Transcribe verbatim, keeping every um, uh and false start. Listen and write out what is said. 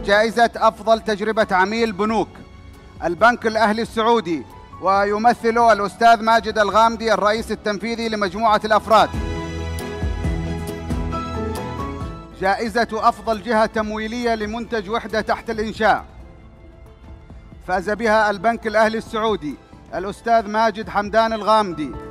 جائزة أفضل تجربة عميل بنوك البنك الأهلي السعودي، ويمثله الأستاذ ماجد الغامدي الرئيس التنفيذي لمجموعة الأفراد. جائزة أفضل جهة تمويلية لمنتج وحدة تحت الإنشاء، فاز بها البنك الأهلي السعودي الأستاذ ماجد حمدان الغامدي.